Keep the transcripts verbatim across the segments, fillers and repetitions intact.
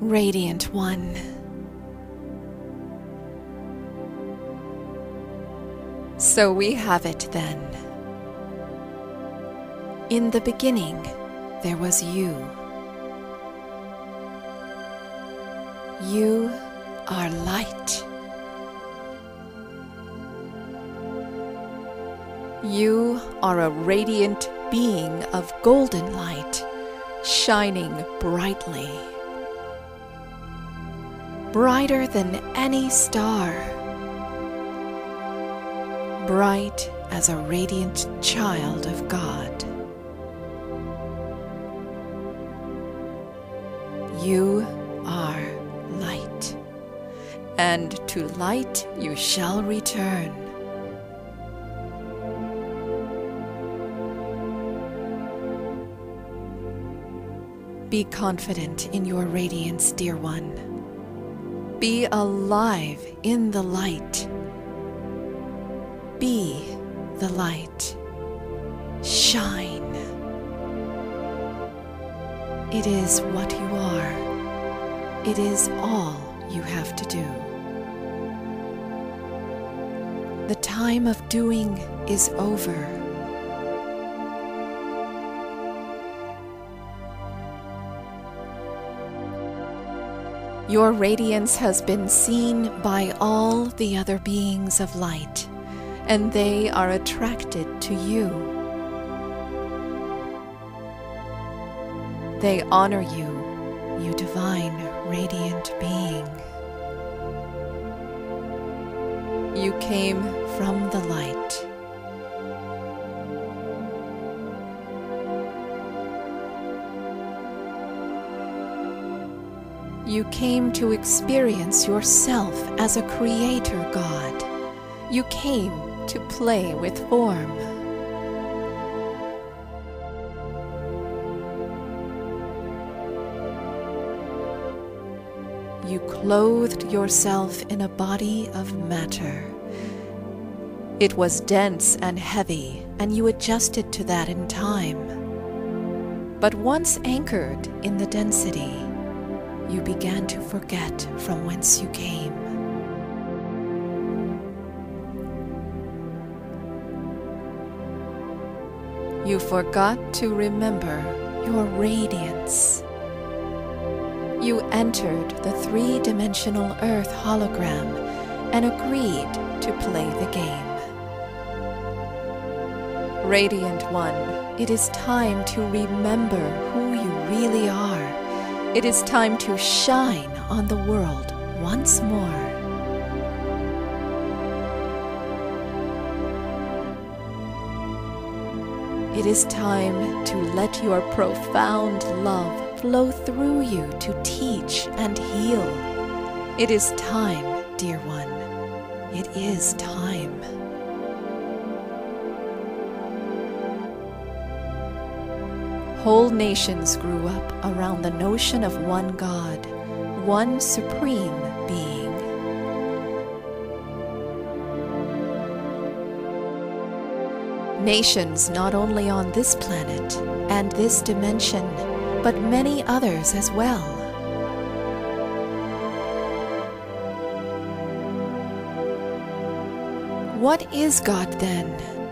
Radiant One. So we have it then. In the beginning, there was you. You are light. You are a radiant being of golden light, shining brightly. Brighter than any star. Bright as a radiant child of God. You are light, and to light you shall return. Be confident in your radiance, dear one. Be alive in the light. Be the light. Shine. It is what you are. It is all you have to do. The time of doing is over. Your radiance has been seen by all the other beings of light, and they are attracted to you. They honor you, you divine, radiant being. You came from the light. You came to experience yourself as a creator God. You came to play with form. You clothed yourself in a body of matter. It was dense and heavy, and you adjusted to that in time. But once anchored in the density, you began to forget from whence you came. You forgot to remember your radiance. You entered the three-dimensional Earth hologram and agreed to play the game. Radiant One, it is time to remember who you really are. It is time to shine on the world once more. It is time to let your profound love flow through you to teach and heal. It is time, dear one. It is time. Whole nations grew up around the notion of one God, one supreme being. Nations not only on this planet and this dimension, but many others as well. What is God then?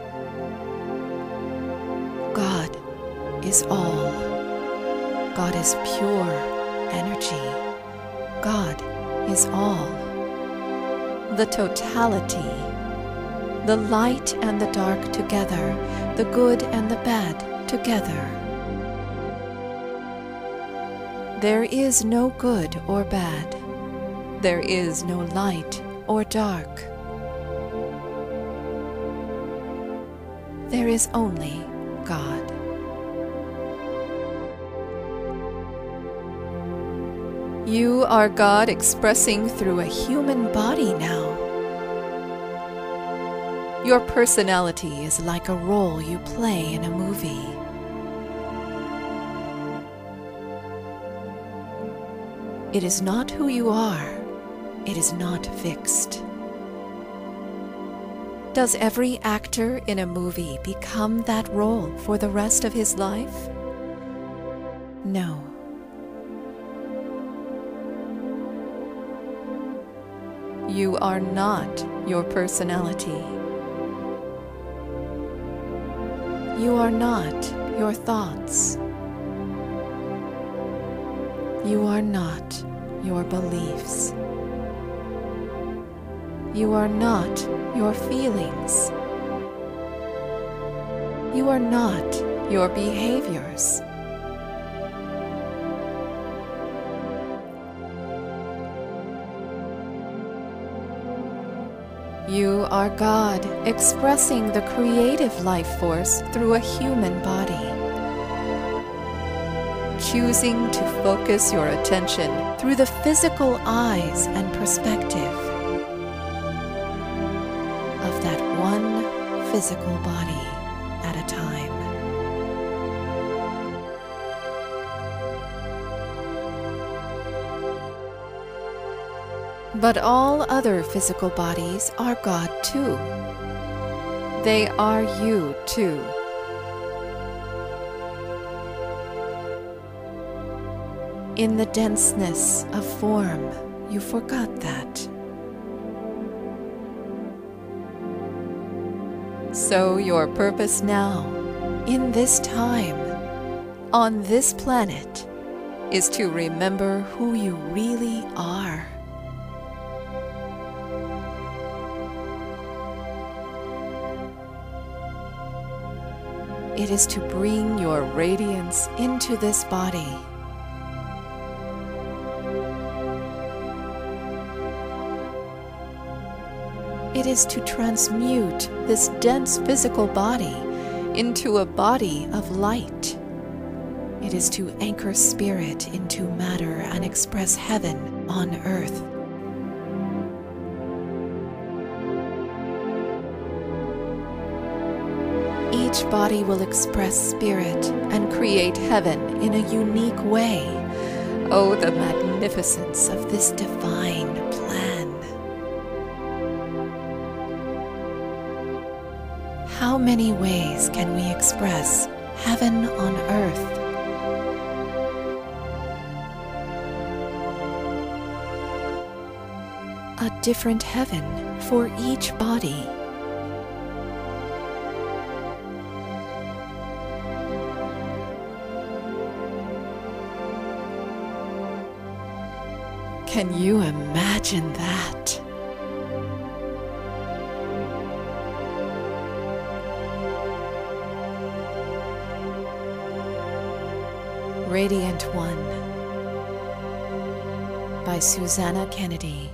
God is all. God is pure energy. God is all. The totality. The light and the dark together. The good and the bad together. There is no good or bad. There is no light or dark. There is only God. You are God expressing through a human body now. Your personality is like a role you play in a movie. It is not who you are. It is not fixed. Does every actor in a movie become that role for the rest of his life? No. You are not your personality. You are not your thoughts. You are not your beliefs. You are not your feelings. You are not your behaviors. You are God expressing the creative life force through a human body. Choosing to focus your attention through the physical eyes and perspective of that one physical body at a time. But all other physical bodies are God too. They are you too. In the denseness of form, you forgot that. So your purpose now, in this time, on this planet, is to remember who you really are. It is to bring your radiance into this body. It is to transmute this dense physical body into a body of light. It is to anchor spirit into matter and express heaven on earth. Each body will express spirit and create heaven in a unique way. Oh, the magnificence of this divine plan. How many ways can we express heaven on earth? A different heaven for each body. Can you imagine that? Radiant One by Suzanna Kennedy,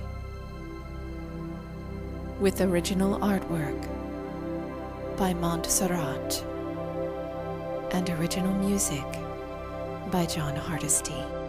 with original artwork by Montserrat and original music by John Hardesty.